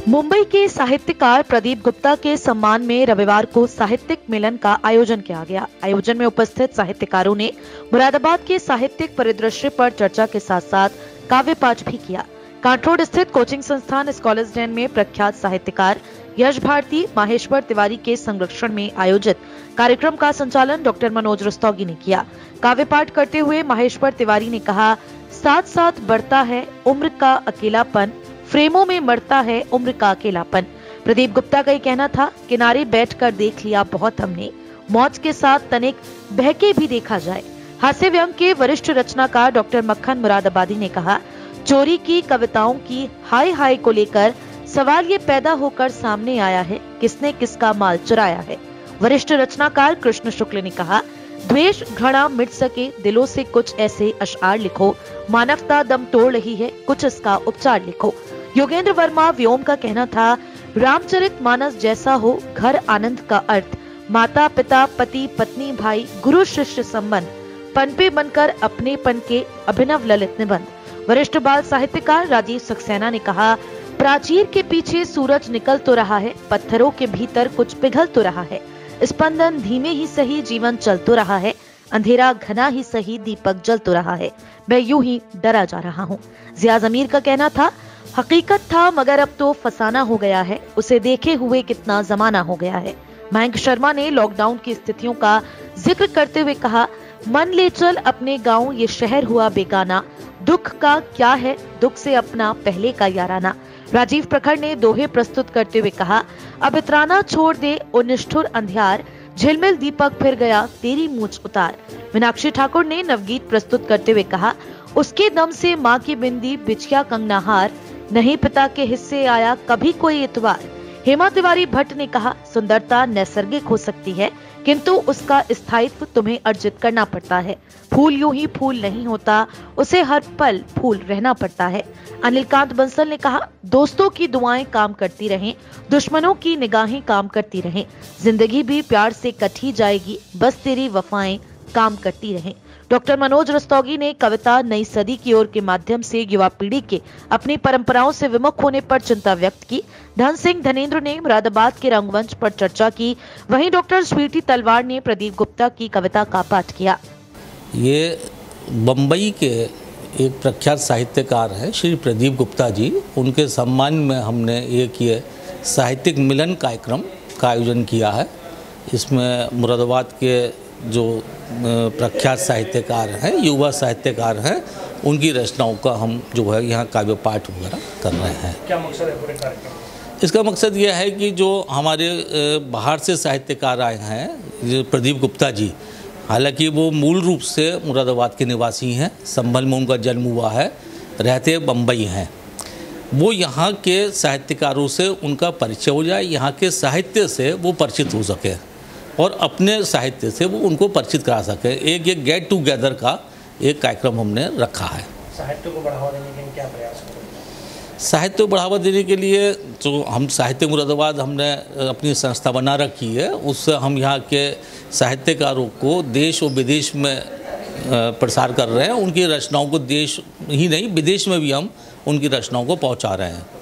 मुंबई के साहित्यकार प्रदीप गुप्ता के सम्मान में रविवार को साहित्यिक मिलन का आयोजन किया गया। आयोजन में उपस्थित साहित्यकारों ने मुरादाबाद के साहित्यिक परिदृश्य पर चर्चा के साथ साथ काव्य पाठ भी किया। कांटरोड स्थित कोचिंग संस्थान स्कॉलर्स डैन में प्रख्यात साहित्यकार यश भारती माहेश्वर तिवारी के संरक्षण में आयोजित कार्यक्रम का संचालन डॉक्टर मनोज रस्तोगी ने किया। काव्य पाठ करते हुए माहेश्वर तिवारी ने कहा, साथ साथ बढ़ता है उम्र का अकेलापन, फ्रेमों में मरता है उम्र का अकेलापन। प्रदीप गुप्ता का ये कहना था, किनारे बैठकर देख लिया बहुत हमने, मौज के साथ तनिक बहके भी देखा जाए। हास्य व्यंग के वरिष्ठ रचनाकार डॉक्टर मक्खन मुरादाबादी ने कहा, चोरी की कविताओं की हाय हाय को लेकर सवाल ये पैदा होकर सामने आया है, किसने किसका माल चुराया है। वरिष्ठ रचनाकार कृष्ण शुक्ल ने कहा, द्वेष घृणा मिट सके दिलों से कुछ ऐसे अशआर लिखो, मानवता दम तोड़ रही है कुछ इसका उपचार लिखो। योगेंद्र वर्मा व्योम का कहना था, रामचरित मानस जैसा हो घर आनंद का अर्थ, माता पिता पति पत्नी भाई गुरु शिष्य संबंध, पनपे बनकर अपने पन के अभिनव ललित निबंध। वरिष्ठ बाल साहित्यकार राजीव सक्सेना ने कहा, प्राचीर के पीछे सूरज निकल तो रहा है, पत्थरों के भीतर कुछ पिघल तो रहा है, स्पंदन धीमे ही सही जीवन चल तो रहा है, अंधेरा घना ही सही दीपक जल तो रहा है, मैं यूं ही डरा जा रहा हूँ। जिया जमीर का कहना था, हकीकत था मगर अब तो फसाना हो गया है, उसे देखे हुए कितना जमाना हो गया है। मयंक शर्मा ने लॉकडाउन की स्थितियों का जिक्र करते हुए कहा, मन ले चल अपने गाँव ये शहर हुआ बेगाना, दुख का क्या है दुख से अपना पहले का याराना। राजीव प्रखर ने दोहे प्रस्तुत करते हुए कहा, अब इतराना छोड़ दे ओ निष्ठुर अंधियार, झिलमिल दीपक फिर गया तेरी मूंछ उतार। मीनाक्षी ठाकुर ने नवगीत प्रस्तुत करते हुए कहा, उसके दम से माँ की बिंदी बिछिया कंगनाहार, नहीं पिता के हिस्से आया कभी कोई इतवार। हेमा तिवारी भट्ट ने कहा, सुंदरता नैसर्गिक हो सकती है किंतु उसका स्थायित्व तुम्हें अर्जित करना पड़ता है। फूल यूं ही फूल नहीं होता, उसे हर पल फूल रहना पड़ता है। अनिलकांत बंसल ने कहा, दोस्तों की दुआएं काम करती रहें, दुश्मनों की निगाहें काम करती रहें, जिंदगी भी प्यार से कटी जाएगी, बस तेरी वफाएं काम करती रहें। डॉक्टर मनोज रस्तोगी ने कविता नई सदी की ओर के माध्यम से युवा पीढ़ी के अपनी परंपराओं से विमुख होने पर चिंता व्यक्त की। धन सिंह धनेन्द्र ने मुरादाबाद के रंगमंच पर चर्चा की। वहीं डॉक्टर स्वीटी तलवार ने प्रदीप गुप्ता की कविता का पाठ किया। ये बम्बई के एक प्रख्यात साहित्यकार हैं श्री प्रदीप गुप्ता जी, उनके सम्मान में हमने एक ये साहित्यिक मिलन कार्यक्रम का आयोजन किया है। इसमें मुरादाबाद के जो प्रख्यात साहित्यकार हैं, युवा साहित्यकार हैं, उनकी रचनाओं का हम जो है यहाँ काव्य पाठ वगैरह कर रहे हैं। क्या मकसद है पूरे कार्यक्रम? इसका मकसद यह है कि जो हमारे बाहर से साहित्यकार आए हैं, प्रदीप गुप्ता जी, हालांकि वो मूल रूप से मुरादाबाद के निवासी हैं, संभल में उनका जन्म हुआ है, रहते बम्बई हैं, वो यहाँ के साहित्यकारों से उनका परिचय हो जाए, यहाँ के साहित्य से वो परिचित हो सके और अपने साहित्य से वो उनको परिचित करा सके। एक ये गेट टुगेदर का एक कार्यक्रम हमने रखा है। साहित्य को बढ़ावा देने के लिए क्या प्रयास करेंगे? साहित्य को बढ़ावा देने के लिए जो हम साहित्य मुरादाबाद हमने अपनी संस्था बना रखी है, उससे हम यहाँ के साहित्यकारों को देश और विदेश में प्रसार कर रहे हैं। उनकी रचनाओं को देश ही नहीं विदेश में भी हम उनकी रचनाओं को पहुँचा रहे हैं।